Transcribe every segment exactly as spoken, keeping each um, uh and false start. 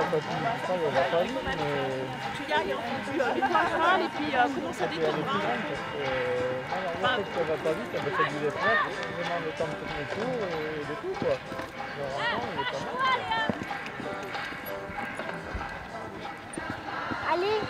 quand tu dis ça, elle va pas vite, mais Tu y ailles entendu l'étoile et puis euh, comment ça ça peut aller plus détourne. loin parce que euh, moi, moi, je sais que ça va pas vite, elle va faire du lettrage, vraiment le temps de tourner tout et de tout quoi. Le renfant, il est pas mal. Allez.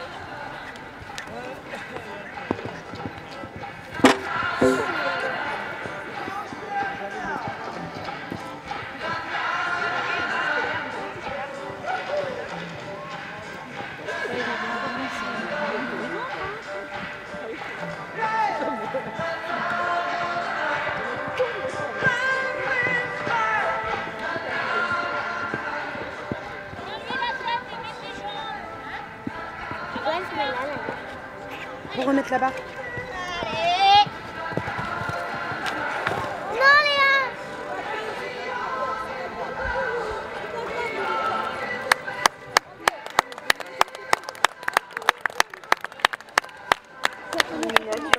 Pour remettre là-bas. Allez. Non, Léa.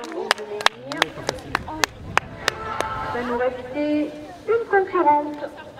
Ça nous restait une concurrente.